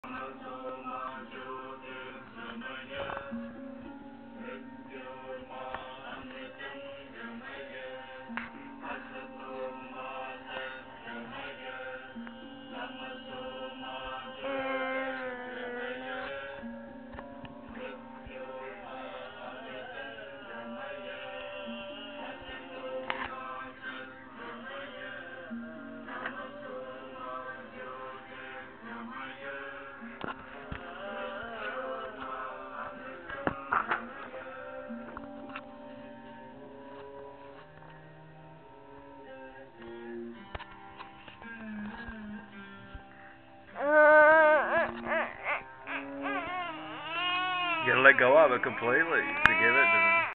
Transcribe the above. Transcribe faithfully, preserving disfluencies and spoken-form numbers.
You gotta let go of it completely to give it to